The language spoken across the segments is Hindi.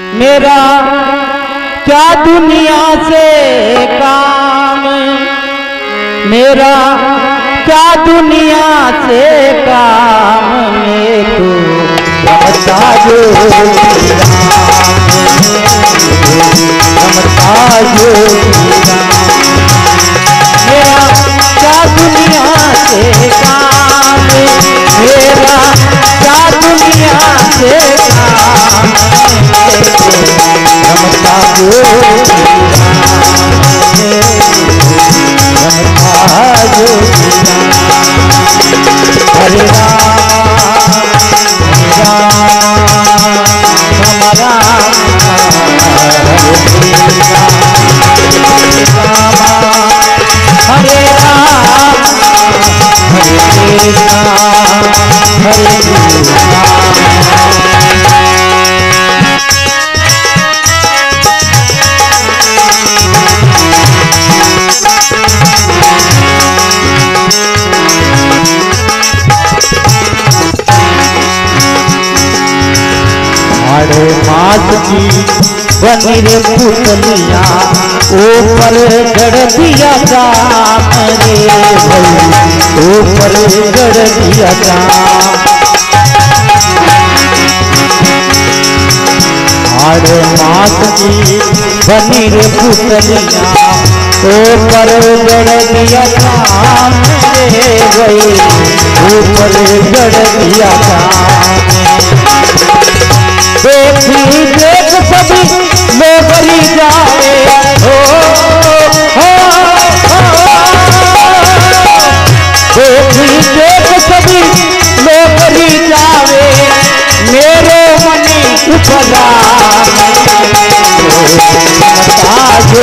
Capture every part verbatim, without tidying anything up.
मेरा क्या दुनिया से काम, मेरा क्या दुनिया से काम, मैं तो रमता जो रमता जो मेरा क्या दुनिया से काम, मेरा क्या दुनिया से काम, रमता जो रमता जो हरे राम राम हरे राम हरे कृष्णा हरे कृष्णा। साढ़े मास की बनी रे पुतलिया ऊपर चढ़ दिया जाम रे भाई, ऊपर चढ़ दिया जाम। साढ़े मास की बनी रे पुतलिया ऊपर चढ़ दिया जाम रे भाई, ऊपर चढ़ दिया जाम। देखी देख सभी लोगरी जावे हो, हो, हो, देखी देख सभी लोगरी जावे, मेरे मनी उपला रमता जो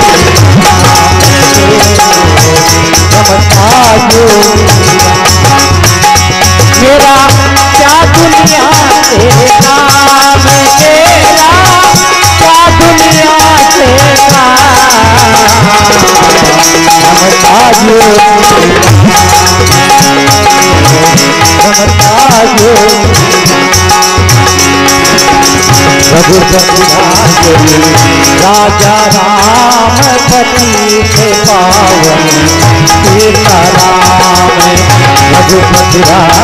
रमता जो मेरा क्या दुनिया से काम, मेरा क्या दुनिया से काम, रमता जो रमता जो रघुपति राजा राम पति थे पावन सीता राम, रघुपति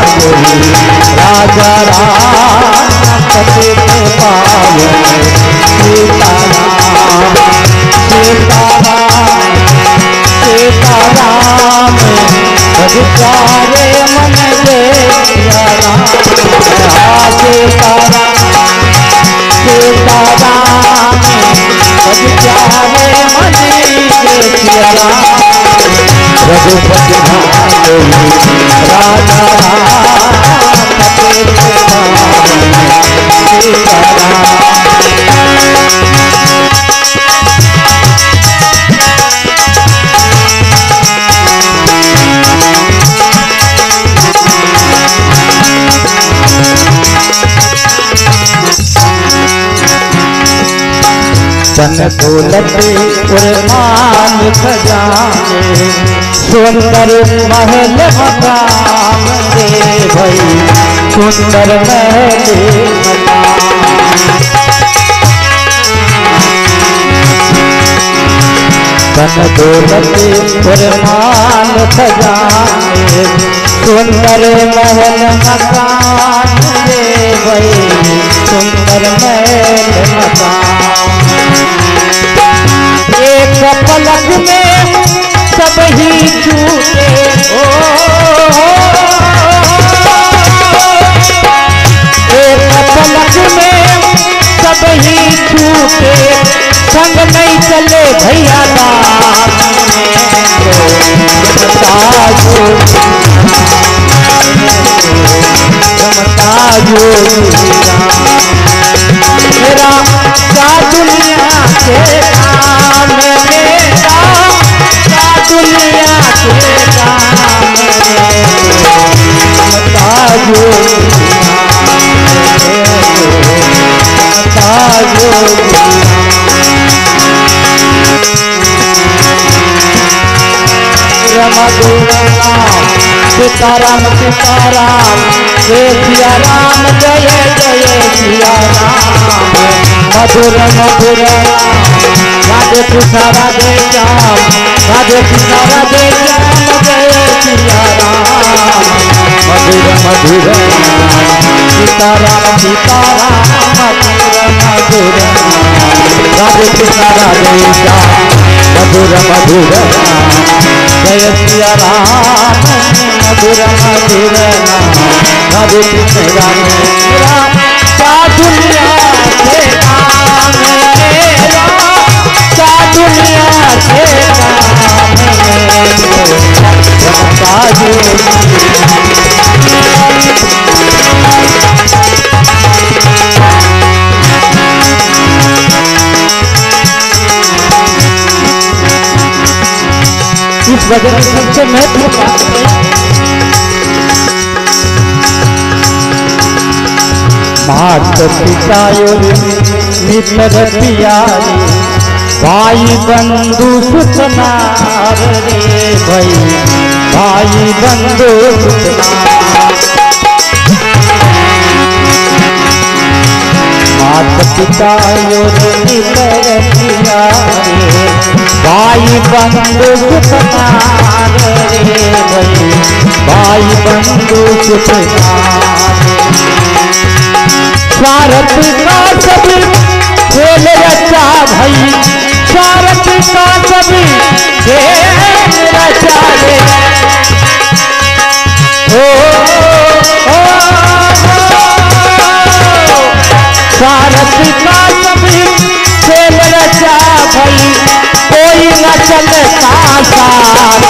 राजा राम पति थे पावन सीता राम, सीता राम सीता राम बड़े प्यारे मन दे सिया राम, सीता राम सीता राम बड़े प्यारे मन दे सिया राम, रघुपति राजा राम पति थे पावन सीता राम। धन दौलत और मान खजाने, सुंदर महल मकान रे भाई, सुंदर महल मकान। धन दौलत और मान खजाने, सुंदर महल मकान रे भाई, सुंदर महल मकान। एक पलक में सब ही छूटे ओ, एक पलक में सब ही छूटे, संग नहीं चले भैया नाम, रमता जो रमता जो मेरा क्या दुनिया से काम, मेरा क्या दुनिया से काम, रमता जो रमता जो सीताराम सीताराम जय सिया राम जय जय सिया राम। मधुर मधुर राधे कृष्ण राधे श्याम राधे कृष्ण राधे श्याम जय सिया राम मधुर मधुर सीताराम सीताराम मधुर मधुर राधे कृष्ण राधे श्याम मधुर मधुर जय सिया राम मधुर मधुर राधे कृष्ण राधे श्याम क्या दुनिया से काम मेरा क्या दुनिया से काम इस वजह से सबसे महत्वपूर्ण मात पिता मित्र प्यारे भाई बंधु सुतनार रे भाई भाई बंधु सुतनार मात पिता मित्र प्यारे भाई बंधु सुतनार रे भाई भाई बंधु सुतनार स्वार्थ का सभी खेल रचा भाई स्वार्थ का सभी खेल रचा रे ओ स्वार्थ का सभी खेल रचा भाई कोई न चलता साथ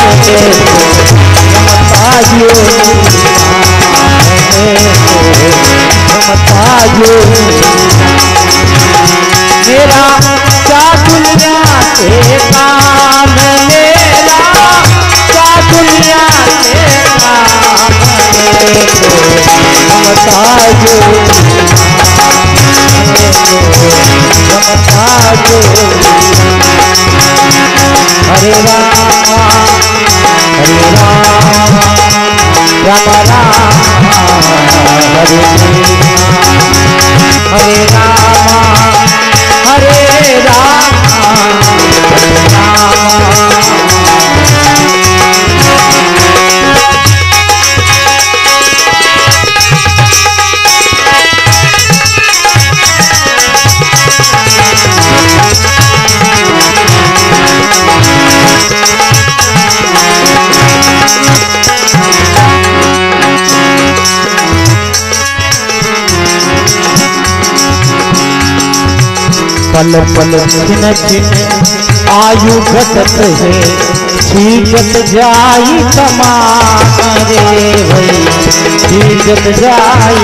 मेरा क्या दुनिया से काम मेरा क्या दुनिया से काम हरे राम हरे राम राम राम हरे हरे राम हरे राम पल पल छिन छिन आयु घटत है छीजत जाई तमाम रे भाई छीजत जाई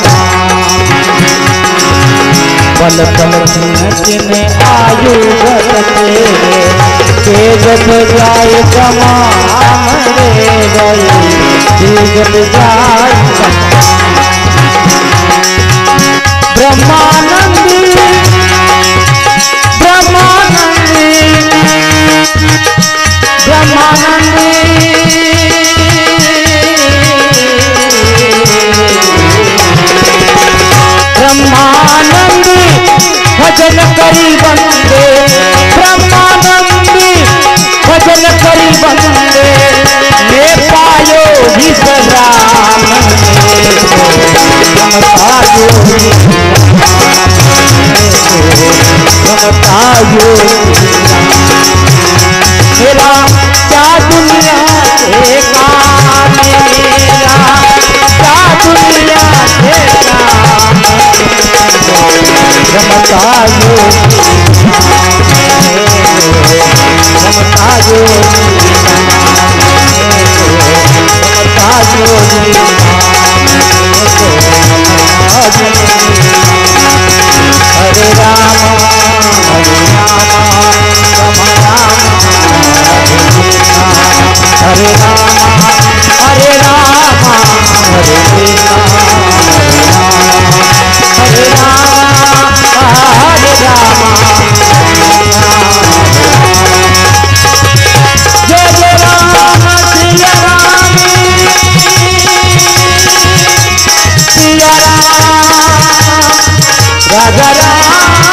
पल पल छिन छिन आयु घटत है छीजत जाई तमाम रे भाई छीजत जाई ब्रह्मानंदी ब्रह्मानंदी ब्रह्मानंदी ब्रह्मानंदी भजन करी बंदे ब्रह्मानंदी भजन करी बंदे ले पायो विश्राम मेरा क्या दुनिया से काम मेरा क्या दुनिया से काम रमता यो रमता यो रमता यो हरे राम हरे राम राम राम हरे राम हरे राम हरे कृष्ण हरे राम हरे राम जय जय राम सिया राम सिया राम राजा राम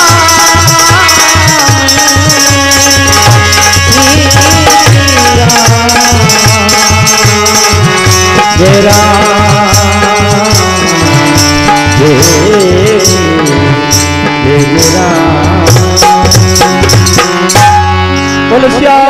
बोलो श्याम